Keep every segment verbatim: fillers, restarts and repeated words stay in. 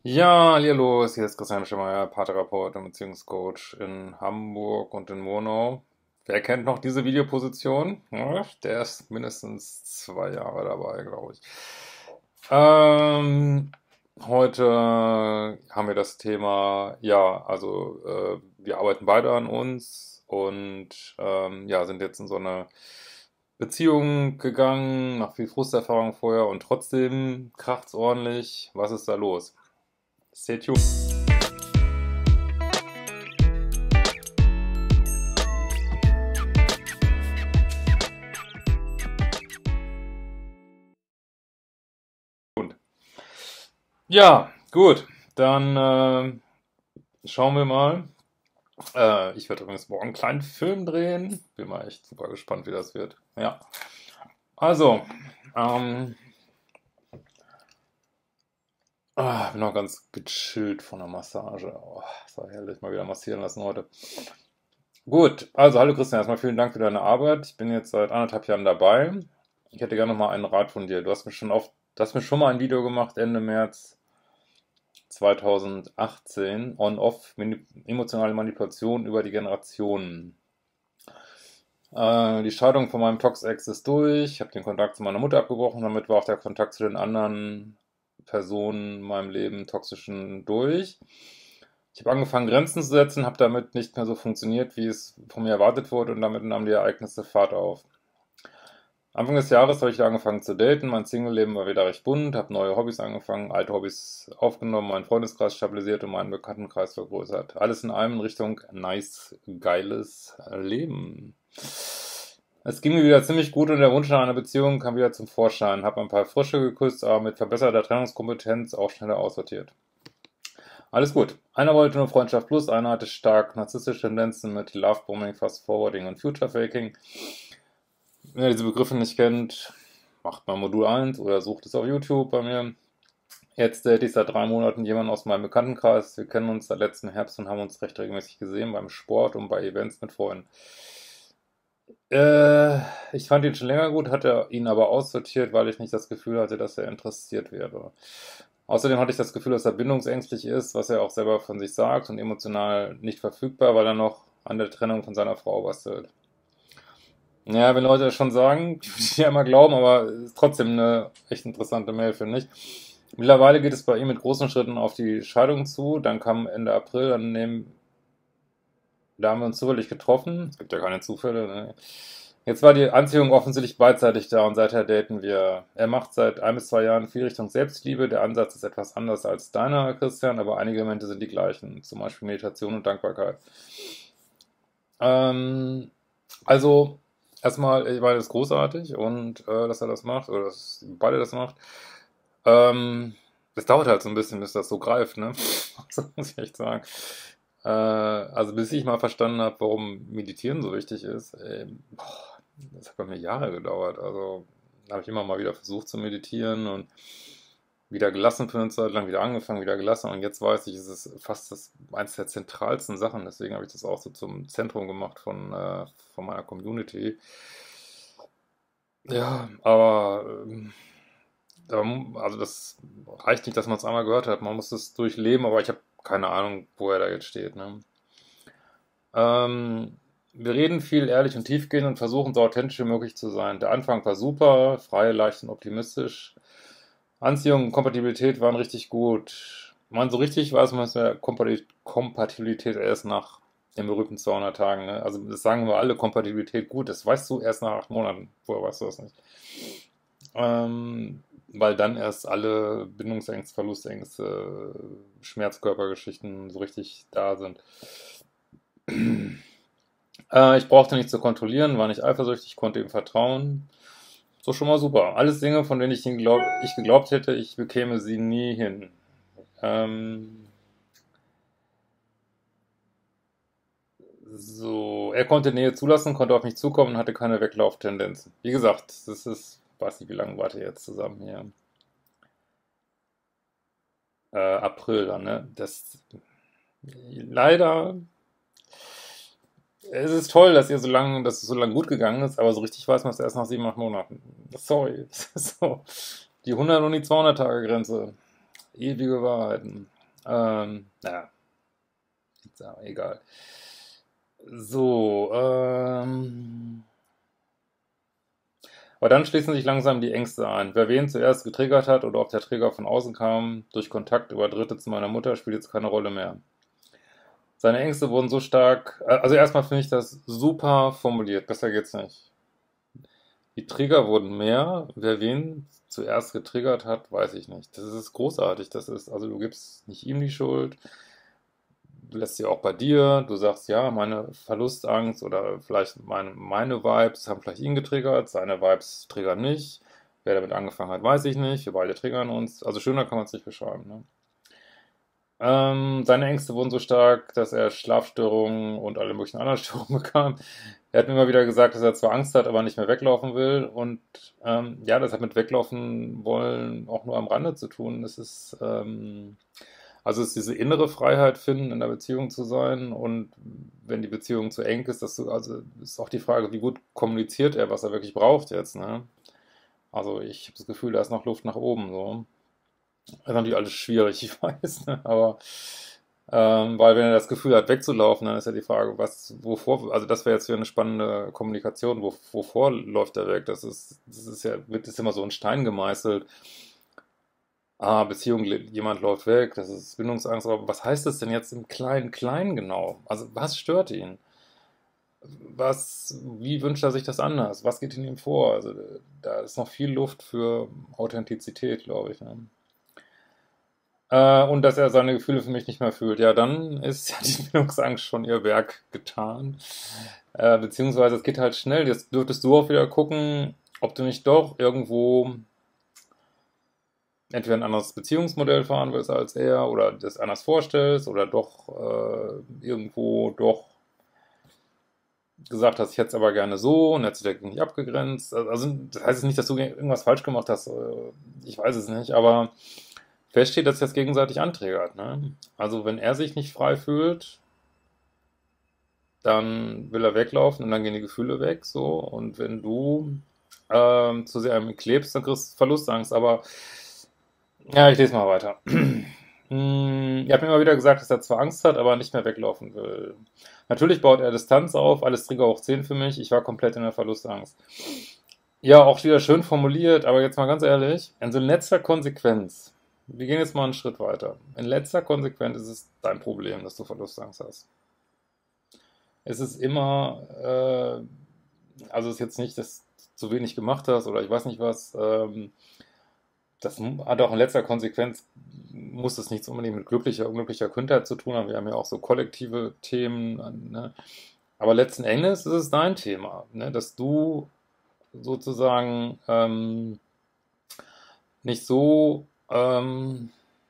Ja, hallo, hier ist Christian Schemmer, Paartherapeut und Beziehungscoach in Hamburg und in Murnau. Wer kennt noch diese Videoposition? Ja, der ist mindestens zwei Jahre dabei, glaube ich. Ähm, Heute haben wir das Thema, ja, also äh, wir arbeiten beide an uns und ähm, ja, sind jetzt in so eine Beziehung gegangen, nach viel Frusterfahrung vorher und trotzdem kracht's ordentlich. Was ist da los? Stay tuned. Ja, gut. Dann äh, schauen wir mal. Äh, ich werde übrigens morgen einen kleinen Film drehen. Bin mal echt super gespannt, wie das wird. Ja. Also, ähm, ah, bin noch ganz gechillt von der Massage. Oh, ist war herrlich, mal wieder massieren lassen heute. Gut, also hallo Christian, erstmal vielen Dank für deine Arbeit. Ich bin jetzt seit anderthalb Jahren dabei. Ich hätte gerne noch mal einen Rat von dir. Du hast mir schon oft, du hast mir schon mal ein Video gemacht, Ende März zweitausendachtzehn, On-Off, Mani- emotionale Manipulation über die Generationen. Äh, die Scheidung von meinem Tox-Ex ist durch. Ich habe den Kontakt zu meiner Mutter abgebrochen. Damit war auch der Kontakt zu den anderen Personen in meinem Leben, toxischen, durch. Ich habe angefangen, Grenzen zu setzen, habe damit nicht mehr so funktioniert, wie es von mir erwartet wurde, und damit nahmen die Ereignisse Fahrt auf. Anfang des Jahres habe ich wieder angefangen zu daten, mein Single-Leben war wieder recht bunt, habe neue Hobbys angefangen, alte Hobbys aufgenommen, meinen Freundeskreis stabilisiert und meinen Bekanntenkreis vergrößert. Alles in allem in Richtung nice, geiles Leben. Es ging mir wieder ziemlich gut und der Wunsch nach einer Beziehung kam wieder zum Vorschein. Habe ein paar Frösche geküsst, aber mit verbesserter Trennungskompetenz auch schneller aussortiert. Alles gut. Einer wollte nur Freundschaft plus, einer hatte stark narzisstische Tendenzen mit Lovebombing, Fast Forwarding und Future Faking. Wenn ihr diese Begriffe nicht kennt, macht mal Modul eins oder sucht es auf YouTube bei mir. Jetzt date ich seit drei Monaten jemanden aus meinem Bekanntenkreis. Wir kennen uns seit letztem Herbst und haben uns recht regelmäßig gesehen beim Sport und bei Events mit Freunden. Äh, Ich fand ihn schon länger gut, hatte ihn aber aussortiert, weil ich nicht das Gefühl hatte, dass er interessiert wäre. Außerdem hatte ich das Gefühl, dass er bindungsängstlich ist, was er auch selber von sich sagt, und emotional nicht verfügbar, weil er noch an der Trennung von seiner Frau bastelt. Ja, wenn Leute das schon sagen, würde ich ja immer glauben, aber es ist trotzdem eine echt interessante Mail, finde ich. Mittlerweile geht es bei ihm mit großen Schritten auf die Scheidung zu. Dann kam Ende April, dann nehmen, da haben wir uns zufällig getroffen. Es gibt ja keine Zufälle, ne? Jetzt war die Anziehung offensichtlich beidseitig da und seither daten wir. Er macht seit ein bis zwei Jahren viel Richtung Selbstliebe. Der Ansatz ist etwas anders als deiner, Christian, aber einige Elemente sind die gleichen. Zum Beispiel Meditation und Dankbarkeit. Ähm, also, erstmal, ich meine, das ist großartig und äh, dass er das macht, oder dass beide das macht. Ähm, Es dauert halt so ein bisschen, bis das so greift, ne? Das muss ich echt sagen. Äh, also, bis ich mal verstanden habe, warum Meditieren so wichtig ist, ey, boah, das hat bei mir Jahre gedauert. Also, da habe ich immer mal wieder versucht zu meditieren und wieder gelassen für eine Zeit lang, wieder angefangen, wieder gelassen, und jetzt weiß ich, es ist fast das, eins der zentralsten Sachen, deswegen habe ich das auch so zum Zentrum gemacht von, äh, von meiner Community. Ja, aber ähm, da mu- also das reicht nicht, dass man es einmal gehört hat, man muss es durchleben, aber ich habe keine Ahnung, wo er da jetzt steht, ne? Ähm, Wir reden viel ehrlich und tiefgehend und versuchen so authentisch wie möglich zu sein. Der Anfang war super, frei, leicht und optimistisch. Anziehung und Kompatibilität waren richtig gut. Man, so richtig weiß man es mit Kompati- Kompatibilität erst nach den berühmten zweihundert Tagen. Ne? Also das sagen wir alle, Kompatibilität gut. Das weißt du erst nach acht Monaten. Vorher weißt du das nicht. Ähm, Weil dann erst alle Bindungsängste, Verlustängste, Schmerzkörpergeschichten so richtig da sind. Äh, ich brauchte nichts zu kontrollieren, war nicht eifersüchtig, konnte ihm vertrauen. So schon mal super. Alles Dinge, von denen ich, ihn glaub, ich geglaubt hätte, ich bekäme sie nie hin. Ähm, so, er konnte Nähe zulassen, konnte auf mich zukommen und hatte keine Weglauftendenzen. Wie gesagt, das ist, weiß nicht, wie lange wart ihr jetzt zusammen hier? Äh, April dann, ne? Das, leider, es ist toll, dass ihr so lange, dass es so lange gut gegangen ist, aber so richtig weiß man es erst nach sieben, acht Monaten. Sorry, das ist so. Die hundert und die zweihundert Tage Grenze. Ewige Wahrheiten. Ähm, naja, ist ja egal. So, ähm, aber dann schließen sich langsam die Ängste ein. Wer wen zuerst getriggert hat oder ob der Trigger von außen kam, durch Kontakt über Dritte zu meiner Mutter, spielt jetzt keine Rolle mehr. Seine Ängste wurden so stark, äh, also erstmal finde ich das super formuliert, besser geht's nicht. Die Trigger wurden mehr, wer wen zuerst getriggert hat, weiß ich nicht. Das ist großartig, das ist, also du gibst nicht ihm die Schuld, du lässt sie auch bei dir, du sagst, ja, meine Verlustangst oder vielleicht meine, meine Vibes haben vielleicht ihn getriggert, seine Vibes triggern nicht. Wer damit angefangen hat, weiß ich nicht. Wir beide triggern uns. Also schöner kann man es nicht beschreiben. Ne? Ähm, seine Ängste wurden so stark, dass er Schlafstörungen und alle möglichen anderen Störungen bekam. Er hat mir immer wieder gesagt, dass er zwar Angst hat, aber nicht mehr weglaufen will. Und ähm, ja, das hat mit weglaufen wollen auch nur am Rande zu tun. Es ist, ähm, also es ist diese innere Freiheit finden, in der Beziehung zu sein. Und wenn die Beziehung zu eng ist, dass du, also ist auch die Frage, wie gut kommuniziert er, was er wirklich braucht jetzt, ne? Also ich habe das Gefühl, da ist noch Luft nach oben, so. Das ist natürlich alles schwierig, ich weiß, ne? Aber ähm, weil wenn er das Gefühl hat, wegzulaufen, dann ist ja die Frage, was, wovor, also das wäre jetzt wieder eine spannende Kommunikation, wo, wovor läuft er weg? Das ist, das ist ja, wird ist immer so ein Stein gemeißelt. Ah, Beziehung, jemand läuft weg, das ist Bindungsangst, aber was heißt das denn jetzt im kleinen Klein genau? Also was stört ihn? Was, wie wünscht er sich das anders? Was geht in ihm vor? Also da ist noch viel Luft für Authentizität, glaube ich. Ne? Äh, und dass er seine Gefühle für mich nicht mehr fühlt. Ja, dann ist ja die Bindungsangst schon ihr Werk getan. Äh, beziehungsweise es geht halt schnell. Jetzt dürftest du auch wieder gucken, ob du nicht doch irgendwo entweder ein anderes Beziehungsmodell fahren willst als er oder das anders vorstellst oder doch äh, irgendwo doch gesagt hast, ich hätte es aber gerne so und hättest dich dagegen nicht abgegrenzt. Also das heißt nicht, dass du irgendwas falsch gemacht hast. äh, Ich weiß es nicht, aber fest steht, dass sich das gegenseitig anträgert. Ne? Also wenn er sich nicht frei fühlt, dann will er weglaufen und dann gehen die Gefühle weg. So. Und wenn du ähm, zu sehr an ihm klebst, dann kriegst du Verlustangst. Aber ja, ich lese mal weiter. Hm, ihr habt mir immer wieder gesagt, dass er zwar Angst hat, aber nicht mehr weglaufen will. Natürlich baut er Distanz auf, alles Trigger hoch zehn für mich. Ich war komplett in der Verlustangst. Ja, auch wieder schön formuliert, aber jetzt mal ganz ehrlich, in so letzter Konsequenz, wir gehen jetzt mal einen Schritt weiter. In letzter Konsequenz ist es dein Problem, dass du Verlustangst hast. Es ist immer, äh, also es ist jetzt nicht, dass du zu wenig gemacht hast oder ich weiß nicht was, ähm, das hat auch in letzter Konsequenz, muss es nichts unbedingt mit glücklicher, unglücklicher Kindheit zu tun haben. Wir haben ja auch so kollektive Themen. Ne? Aber letzten Endes ist es dein Thema, ne? Dass du sozusagen ähm, nicht so, ähm,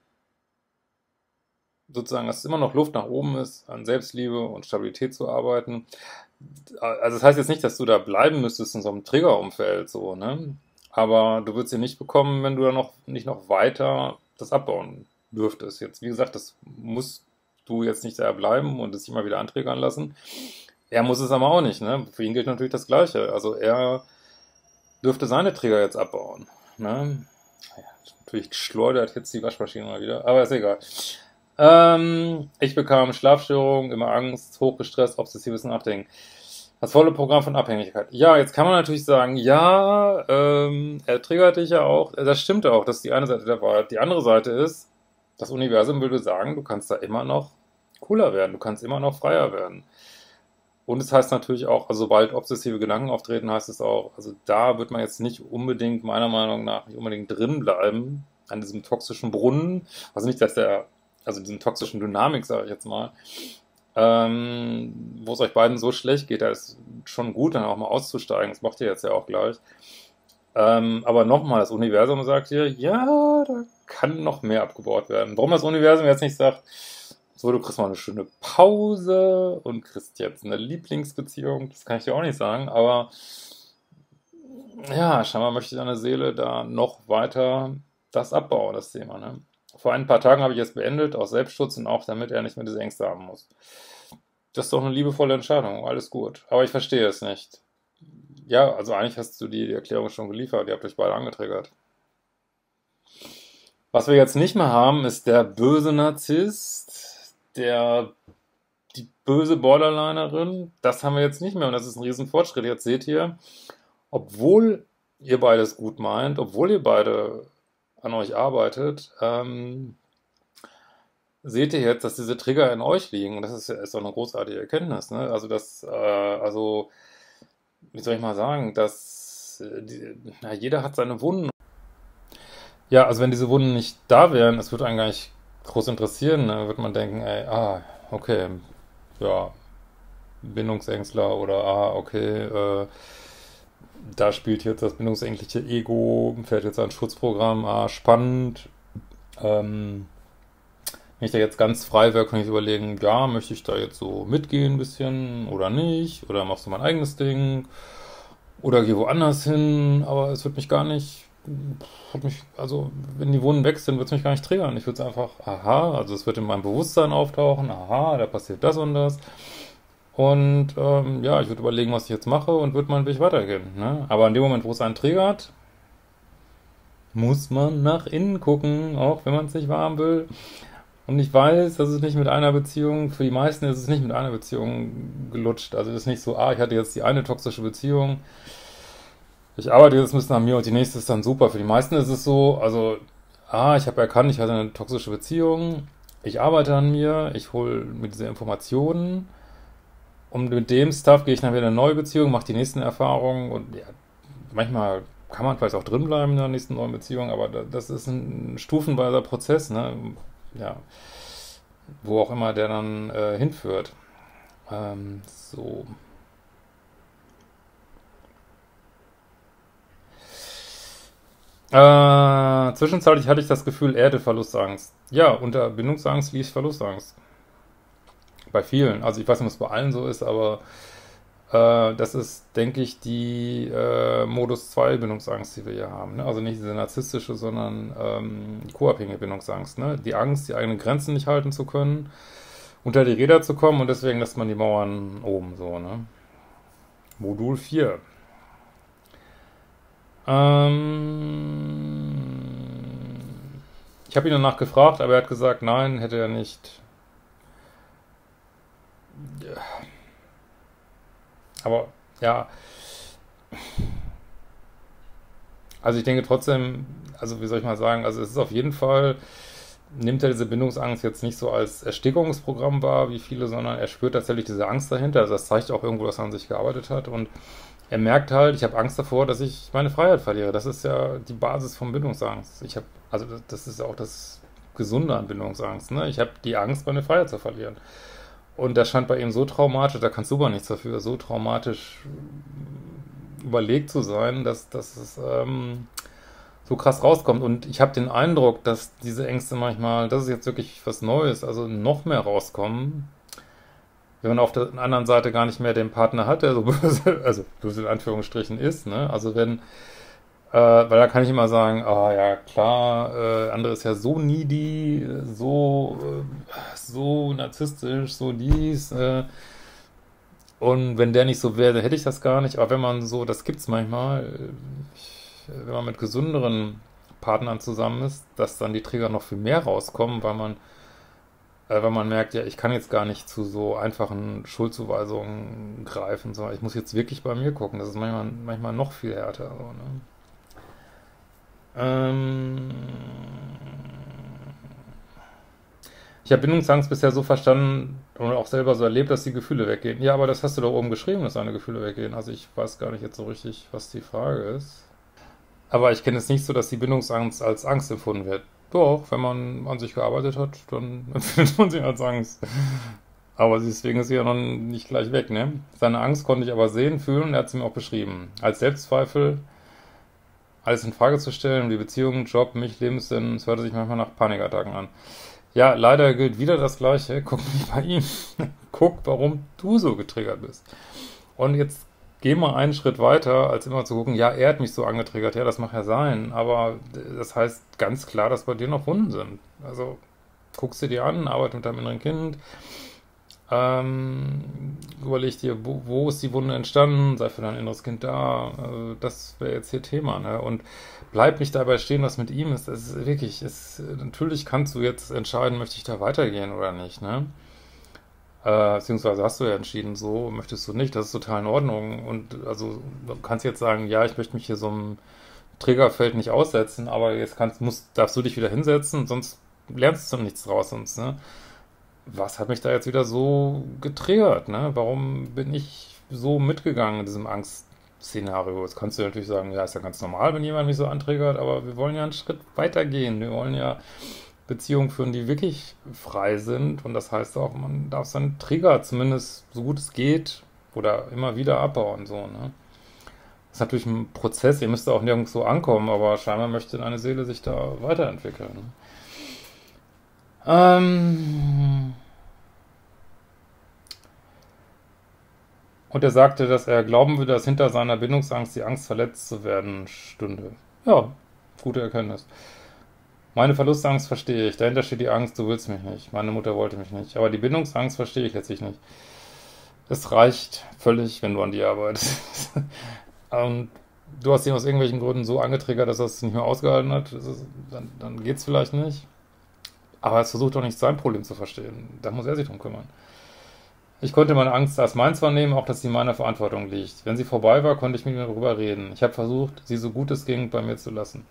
sozusagen, dass es immer noch Luft nach oben ist, an Selbstliebe und Stabilität zu arbeiten. Also das heißt jetzt nicht, dass du da bleiben müsstest in so einem Triggerumfeld, so, ne? Aber du würdest sie nicht bekommen, wenn du da noch nicht noch weiter das abbauen dürftest. Jetzt, wie gesagt, das musst du jetzt nicht da bleiben und es immer wieder anträgern lassen. Er muss es aber auch nicht, ne? Für ihn gilt natürlich das Gleiche. Also er dürfte seine Trigger jetzt abbauen, ne? Ja, natürlich schleudert jetzt die Waschmaschine mal wieder, aber ist egal. Ähm, ich bekam Schlafstörungen, immer Angst, hochgestresst, obsessives Nachdenken. Das volle Programm von Abhängigkeit. Ja, jetzt kann man natürlich sagen, ja, ähm, er triggert dich ja auch. Das stimmt auch, das ist die eine Seite der Wahrheit. Die andere Seite ist, das Universum würde sagen, du kannst da immer noch cooler werden, du kannst immer noch freier werden. Und es heißt natürlich auch, also sobald obsessive Gedanken auftreten, heißt es auch, also da wird man jetzt nicht unbedingt, meiner Meinung nach, nicht unbedingt drin bleiben, an diesem toxischen Brunnen. Also nicht, dass der, also diesen toxischen Dynamik, sage ich jetzt mal, ähm, wo es euch beiden so schlecht geht, da ist schon gut, dann auch mal auszusteigen. Das macht ihr jetzt ja auch gleich. Ähm, aber nochmal, das Universum sagt hier, ja, da kann noch mehr abgebaut werden. Warum das Universum jetzt nicht sagt, so, du kriegst mal eine schöne Pause und kriegst jetzt eine Lieblingsbeziehung, das kann ich dir auch nicht sagen, aber ja, scheinbar möchte deine Seele da noch weiter das abbauen, das Thema, ne? Vor ein paar Tagen habe ich es beendet, aus Selbstschutz und auch damit er nicht mehr diese Ängste haben muss. Das ist doch eine liebevolle Entscheidung, alles gut. Aber ich verstehe es nicht. Ja, also eigentlich hast du die, die Erklärung schon geliefert, ihr habt euch beide angetriggert. Was wir jetzt nicht mehr haben, ist der böse Narzisst, der, die böse Borderlinerin. Das haben wir jetzt nicht mehr und das ist ein Riesenfortschritt. Jetzt seht ihr, obwohl ihr beides gut meint, obwohl ihr beide an euch arbeitet, ähm, seht ihr jetzt, dass diese Trigger in euch liegen. Und das ist, ist doch eine großartige Erkenntnis, ne? Also das, äh, also, wie soll ich mal sagen, dass äh, die, na, jeder hat seine Wunden. Ja, also wenn diese Wunden nicht da wären, es würde einen gar nicht groß interessieren, ne? Würde man denken, ey, ah, okay, ja, Bindungsängstler oder ah, okay, äh, da spielt jetzt das bindungsängstliche Ego, fährt jetzt ein Schutzprogramm, ah, spannend. Ähm, wenn ich da jetzt ganz frei wäre, kann ich überlegen, ja, möchte ich da jetzt so mitgehen ein bisschen oder nicht? Oder machst du mein eigenes Ding? Oder geh woanders hin? Aber es wird mich gar nicht, wird mich, also wenn die Wunden weg sind, wird es mich gar nicht triggern. Ich würde es einfach, aha, also es wird in meinem Bewusstsein auftauchen, aha, da passiert das und das. Und ähm, ja, ich würde überlegen, was ich jetzt mache und würde meinen Weg weitergehen. Ne? Aber in dem Moment, wo es einen triggert, muss man nach innen gucken, auch wenn man es nicht warm will. Und ich weiß, das ist nicht mit einer Beziehung, für die meisten ist es nicht mit einer Beziehung gelutscht. Also es ist nicht so, ah, ich hatte jetzt die eine toxische Beziehung, ich arbeite jetzt ein bisschen an mir und die nächste ist dann super. Für die meisten ist es so, also, ah, ich habe erkannt, ich hatte eine toxische Beziehung, ich arbeite an mir, ich hole mir diese Informationen und mit dem Stuff gehe ich dann wieder in eine neue Beziehung, mache die nächsten Erfahrungen und ja, manchmal kann man vielleicht auch drinbleiben in der nächsten neuen Beziehung, aber da- das ist ein stufenweiser Prozess, ne? Ja, wo auch immer der dann äh, hinführt. Ähm, so. Äh, zwischenzeitlich hatte ich das Gefühl, er hätte Verlustangst. Ja, unter Bindungsangst liegt Verlustangst. Bei vielen. Also ich weiß nicht, ob es bei allen so ist, aber äh, das ist, denke ich, die äh, Modus zwei Bindungsangst, die wir hier haben. Ne? Also nicht diese narzisstische, sondern ähm, die co-abhängige Bindungsangst. Ne? Die Angst, die eigenen Grenzen nicht halten zu können, unter die Räder zu kommen und deswegen lässt man die Mauern oben so. Ne? Modul vier. Ähm, ich habe ihn danach gefragt, aber er hat gesagt, nein, hätte er nicht. Aber ja, also ich denke trotzdem, also wie soll ich mal sagen, also es ist auf jeden Fall, nimmt er diese Bindungsangst jetzt nicht so als Erstickungsprogramm wahr, wie viele, sondern er spürt tatsächlich diese Angst dahinter. Also das zeigt auch irgendwo, dass er an sich gearbeitet hat und er merkt halt, ich habe Angst davor, dass ich meine Freiheit verliere. Das ist ja die Basis von Bindungsangst. Ich habe, also das, das ist auch das Gesunde an Bindungsangst, ne? Ich habe die Angst, meine Freiheit zu verlieren. Und das scheint bei ihm so traumatisch, da kannst du aber nichts dafür, so traumatisch überlegt zu sein, dass, dass es ähm, so krass rauskommt. Und ich habe den Eindruck, dass diese Ängste manchmal, das ist jetzt wirklich was Neues, also noch mehr rauskommen, wenn man auf der anderen Seite gar nicht mehr den Partner hat, der so böse, also böse in Anführungsstrichen ist, ne? Also wenn, äh, weil da kann ich immer sagen, ah ja, klar, äh, andere ist ja so needy, so, äh, so narzisstisch, so dies, äh, und wenn der nicht so wäre, dann hätte ich das gar nicht. Aber wenn man so, das gibt's manchmal, ich, wenn man mit gesünderen Partnern zusammen ist, dass dann die Trigger noch viel mehr rauskommen, weil man, äh, weil man merkt, ja, ich kann jetzt gar nicht zu so einfachen Schuldzuweisungen greifen, sondern ich muss jetzt wirklich bei mir gucken. Das ist manchmal, manchmal noch viel härter. So, ne? Ähm, ich habe Bindungsangst bisher so verstanden und auch selber so erlebt, dass die Gefühle weggehen. Ja, aber das hast du doch oben geschrieben, dass deine Gefühle weggehen. Also ich weiß gar nicht jetzt so richtig, was die Frage ist. Aber ich kenne es nicht so, dass die Bindungsangst als Angst empfunden wird. Doch, wenn man an sich gearbeitet hat, dann empfindet man sie als Angst. Aber deswegen ist sie ja noch nicht gleich weg, ne? Seine Angst konnte ich aber sehen, fühlen und er hat sie mir auch beschrieben. Als Selbstzweifel, alles in Frage zu stellen, die Beziehung, Job, mich, Lebenssinn, es hörte sich manchmal nach Panikattacken an. Ja, leider gilt wieder das Gleiche. Guck nicht bei ihm. Guck, warum du so getriggert bist. Und jetzt geh mal einen Schritt weiter, als immer zu gucken, ja, er hat mich so angetriggert, ja, das mag ja sein, aber das heißt ganz klar, dass bei dir noch Wunden sind. Also guck sie dir an, arbeite mit deinem inneren Kind, Ähm, überleg dir, wo, wo ist die Wunde entstanden? Sei für dein inneres Kind da. Äh, das wäre jetzt hier Thema, ne? Und bleib nicht dabei stehen, was mit ihm ist. Es ist wirklich, es, natürlich kannst du jetzt entscheiden, möchte ich da weitergehen oder nicht, ne? Äh, beziehungsweise hast du ja entschieden, so möchtest du nicht, das ist total in Ordnung. Und also du kannst jetzt sagen, ja, ich möchte mich hier so einem Triggerfeld nicht aussetzen, aber jetzt kannst, musst, darfst du dich wieder hinsetzen, sonst lernst du nichts draus, sonst, ne? Was hat mich da jetzt wieder so getriggert, ne? Warum bin ich so mitgegangen in diesem Angstszenario? Jetzt kannst du natürlich sagen, ja, ist ja ganz normal, wenn jemand mich so antriggert, aber wir wollen ja einen Schritt weitergehen. Wir wollen ja Beziehungen führen, die wirklich frei sind. Und das heißt auch, man darf seinen Trigger zumindest so gut es geht oder immer wieder abbauen, so, ne? Das ist natürlich ein Prozess, ihr müsst auch nirgends so ankommen, aber scheinbar möchte eine Seele sich da weiterentwickeln, ne? Ähm, und er sagte, dass er glauben würde, dass hinter seiner Bindungsangst die Angst, verletzt zu werden, stünde. Ja, gute Erkenntnis. Meine Verlustangst verstehe ich. Dahinter steht die Angst, du willst mich nicht. Meine Mutter wollte mich nicht. Aber die Bindungsangst verstehe ich letztlich nicht. Es reicht völlig, wenn du an dir arbeitest. Und du hast ihn aus irgendwelchen Gründen so angetriggert, dass er es nicht mehr ausgehalten hat. Das ist, dann dann geht es vielleicht nicht. Aber es versucht doch nicht, sein Problem zu verstehen. Da muss er sich drum kümmern. Ich konnte meine Angst als meins wahrnehmen, auch dass sie in meiner Verantwortung liegt. Wenn sie vorbei war, konnte ich mit ihr darüber reden. Ich habe versucht, sie so gut es ging bei mir zu lassen.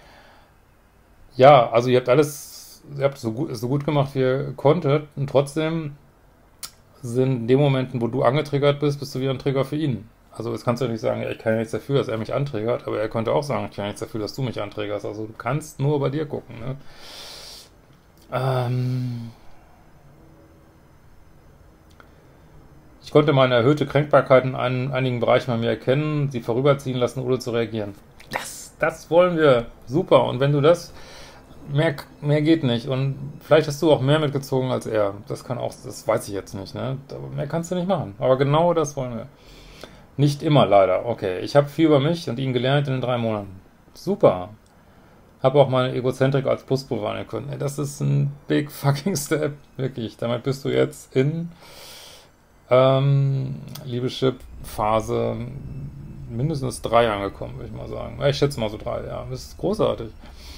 Ja, also ihr habt alles, ihr habt so gut, so gut gemacht, wie ihr konntet. Und trotzdem sind in den Momenten, wo du angetriggert bist, bist du wieder ein Trigger für ihn. Also jetzt kannst du ja nicht sagen, ja, ich kann ja nichts dafür, dass er mich antriggert, aber er könnte auch sagen, ich kann ja nichts dafür, dass du mich antriggerst. Also du kannst nur bei dir gucken, ne? Ähm, ich konnte meine erhöhte Kränkbarkeit in ein, einigen Bereichen bei mir erkennen, sie vorüberziehen lassen, ohne zu reagieren. Das, das wollen wir. Super. Und wenn du das, mehr, mehr geht nicht. Und vielleicht hast du auch mehr mitgezogen als er. Das kann auch, das weiß ich jetzt nicht, ne? Aber mehr kannst du nicht machen. Aber genau das wollen wir. Nicht immer, leider. Okay. Ich habe viel über mich und ihn gelernt in den drei Monaten. Super. Habe auch meine Egozentrik als Pluspol wahrnehmen können. Ey, das ist ein big fucking step. Wirklich. Damit bist du jetzt in ähm, Liebeschip-Phase mindestens drei angekommen, würde ich mal sagen. Ja, ich schätze mal so drei, ja. Das ist großartig.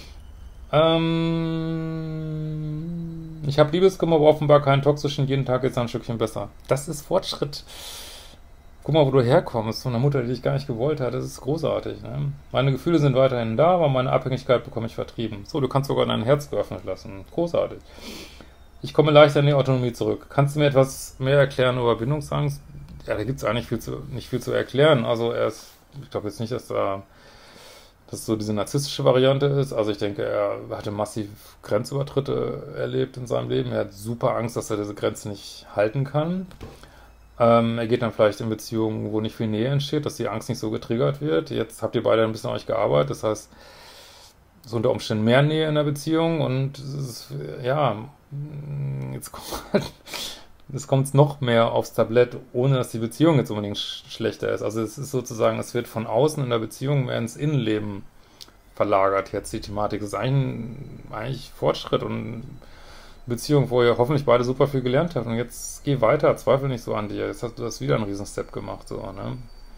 Ähm, ich habe Liebeskummer, aber offenbar keinen toxischen. Jeden Tag ist ein Stückchen besser. Das ist Fortschritt. Guck mal, wo du herkommst, von einer Mutter, die dich gar nicht gewollt hat. Das ist großartig, ne? Meine Gefühle sind weiterhin da, aber meine Abhängigkeit bekomme ich vertrieben. So, du kannst sogar dein Herz geöffnet lassen. Großartig. Ich komme leichter in die Autonomie zurück. Kannst du mir etwas mehr erklären über Bindungsangst? Ja, da gibt es eigentlich viel zu, nicht viel zu erklären. Also er ist, ich glaube jetzt nicht, dass da dass so diese narzisstische Variante ist. Also ich denke, er hatte massiv Grenzübertritte erlebt in seinem Leben. Er hat super Angst, dass er diese Grenze nicht halten kann. Ähm, er geht dann vielleicht in Beziehungen, wo nicht viel Nähe entsteht, dass die Angst nicht so getriggert wird. Jetzt habt ihr beide ein bisschen an euch gearbeitet, das heißt, so unter Umständen mehr Nähe in der Beziehung und es ist, ja, jetzt kommt halt, jetzt kommt es noch mehr aufs Tablett, ohne dass die Beziehung jetzt unbedingt sch schlechter ist. Also es ist sozusagen, es wird von außen in der Beziehung mehr ins Innenleben verlagert jetzt die Thematik. Das ist eigentlich, eigentlich Fortschritt und Beziehung, wo ihr hoffentlich beide super viel gelernt habt und jetzt geh weiter, zweifel nicht so an dir. Jetzt hast du das wieder einen Riesenstep gemacht, so, ne?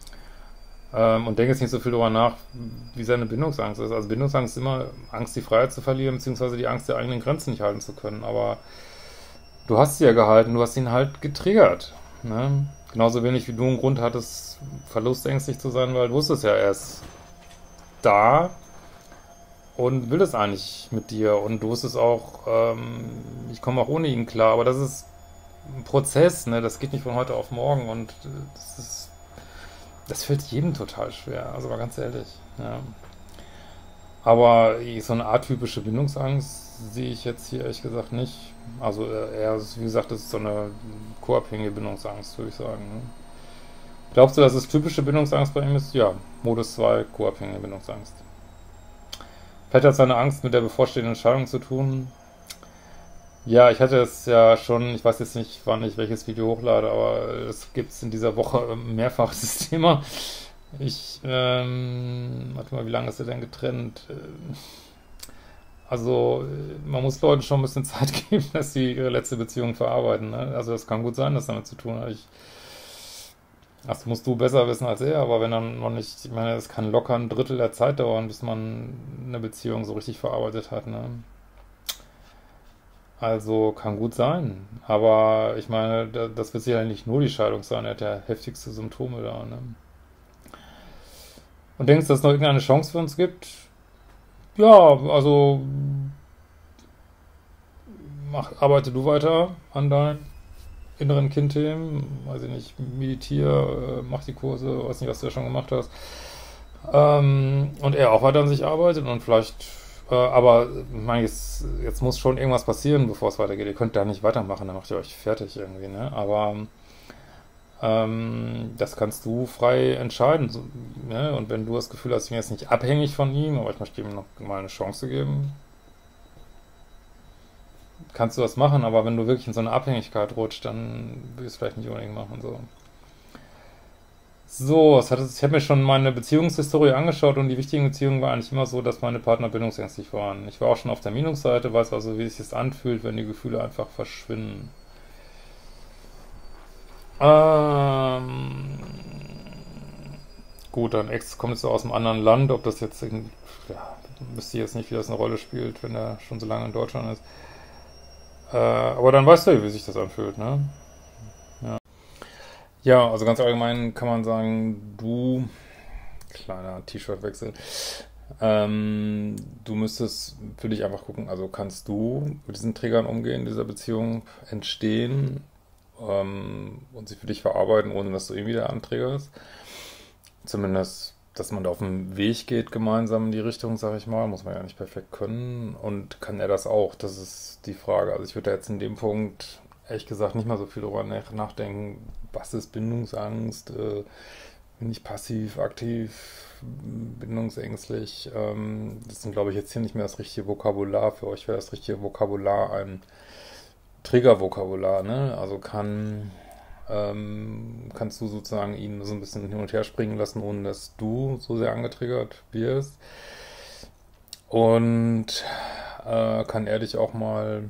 Ähm, und denk jetzt nicht so viel darüber nach, wie seine Bindungsangst ist. Also Bindungsangst ist immer Angst, die Freiheit zu verlieren, beziehungsweise die Angst, die eigenen Grenzen nicht halten zu können. Aber du hast sie ja gehalten, du hast ihn halt getriggert, ne? Genauso wenig wie du einen Grund hattest, verlustängstlich zu sein, weil du wusstest ja, er ist da und will das eigentlich mit dir und du wusstest auch, ähm, ich komme auch ohne ihn klar, aber das ist ein Prozess, ne? Das geht nicht von heute auf morgen und äh, das ist, das fällt jedem total schwer, also mal ganz ehrlich, ja. Aber so eine atypische Bindungsangst sehe ich jetzt hier ehrlich gesagt nicht. Also eher, wie gesagt, das ist so eine co-abhängige Bindungsangst, würde ich sagen, ne? Glaubst du, dass es typische Bindungsangst bei ihm ist? Ja, Modus zwei, co-abhängige Bindungsangst. Vielleicht hat seine Angst mit der bevorstehenden Entscheidung zu tun. Ja, ich hatte es ja schon, ich weiß jetzt nicht, wann ich welches Video hochlade, aber es gibt es in dieser Woche mehrfach das Thema. Ich, ähm, warte mal, wie lange ist er denn getrennt? Also, äh, man muss Leuten schon ein bisschen Zeit geben, dass sie ihre letzte Beziehung verarbeiten, ne? Also, das kann gut sein, dass damit zu tun hat. Ich, das musst du besser wissen als er, aber wenn dann noch nicht, ich meine, es kann locker ein Drittel der Zeit dauern, bis man eine Beziehung so richtig verarbeitet hat, ne? Also, kann gut sein. Aber ich meine, da- das wird sicher nicht nur die Scheidung sein, er hat ja heftigste Symptome da, ne? Und denkst, dass es noch irgendeine Chance für uns gibt? Ja, also mach, arbeite du weiter an deinen inneren Kindthemen, weiß ich nicht, meditiere, äh, mach die Kurse, weiß nicht, was du ja schon gemacht hast. Ähm, und er auch weiter an sich arbeitet und vielleicht, äh, aber ich meine, jetzt, jetzt muss schon irgendwas passieren, bevor es weitergeht. Ihr könnt da nicht weitermachen, dann macht ihr euch fertig irgendwie, ne? Aber ähm, das kannst du frei entscheiden, so, ne? Und wenn du das Gefühl hast, ich bin jetzt nicht abhängig von ihm, aber ich möchte ihm noch mal eine Chance geben, kannst du das machen, aber wenn du wirklich in so eine Abhängigkeit rutscht, dann will ich es vielleicht nicht unbedingt machen. So, so es hat, ich habe mir schon meine Beziehungshistorie angeschaut und die wichtigen Beziehungen waren eigentlich immer so, dass meine Partner bindungsängstlich waren. Ich war auch schon auf der Minusseite, weiß also, wie es sich anfühlt, wenn die Gefühle einfach verschwinden. Ähm, gut, dein Ex kommt jetzt aus einem anderen Land, ob das jetzt, in, ja, wüsste ich jetzt nicht, wie das eine Rolle spielt, wenn er schon so lange in Deutschland ist. Äh, aber dann weißt du, wie sich das anfühlt, ne? Ja. Ja, also ganz allgemein kann man sagen, du, kleiner T-Shirt-Wechsel, ähm, du müsstest für dich einfach gucken, also kannst du mit diesen Triggern umgehen, dieser Beziehung entstehen ähm, und sie für dich verarbeiten, ohne dass du ihn wieder antriggerst. Zumindest, dass man da auf den Weg geht gemeinsam in die Richtung, sag ich mal, muss man ja nicht perfekt können. Und kann er das auch? Das ist die Frage. Also ich würde da jetzt in dem Punkt ehrlich gesagt nicht mal so viel drüber nachdenken, was ist Bindungsangst, äh, bin ich passiv, aktiv, bindungsängstlich. Ähm, das sind, glaube ich, jetzt hier nicht mehr das richtige Vokabular. Für euch wäre das richtige Vokabular ein Triggervokabular, ne? Also kann, ähm, kannst du sozusagen ihn so ein bisschen hin und her springen lassen, ohne dass du so sehr angetriggert wirst. Und äh, kann er dich auch mal,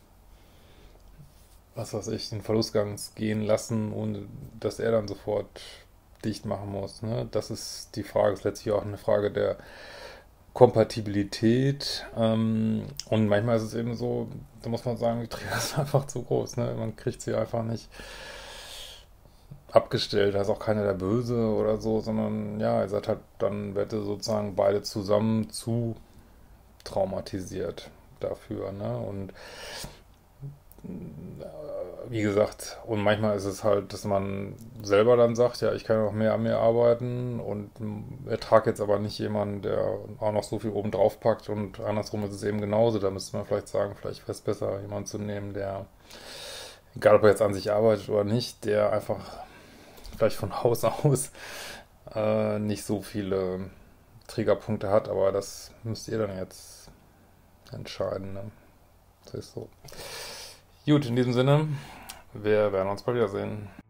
was weiß ich, den Verlustgang gehen lassen, ohne dass er dann sofort dicht machen muss. Ne? Das ist die Frage, das ist letztlich auch eine Frage der Kompatibilität. Ähm, und manchmal ist es eben so, da muss man sagen, die Trigger ist einfach zu groß. Ne? Man kriegt sie einfach nicht abgestellt. Da ist auch keiner der Böse oder so, sondern ja, ihr seid halt, dann werdet ihr sozusagen beide zusammen zu traumatisiert dafür. Ne? Und wie gesagt, und manchmal ist es halt, dass man selber dann sagt, ja, ich kann noch mehr an mir arbeiten und ertrage jetzt aber nicht jemanden, der auch noch so viel oben drauf packt und andersrum ist es eben genauso. Da müsste man vielleicht sagen, vielleicht wäre es besser, jemanden zu nehmen, der, egal ob er jetzt an sich arbeitet oder nicht, der einfach vielleicht von Haus aus äh, nicht so viele Triggerpunkte hat, aber das müsst ihr dann jetzt entscheiden. Ne? Das ist so. Gut, in diesem Sinne, wir werden uns bald wiedersehen.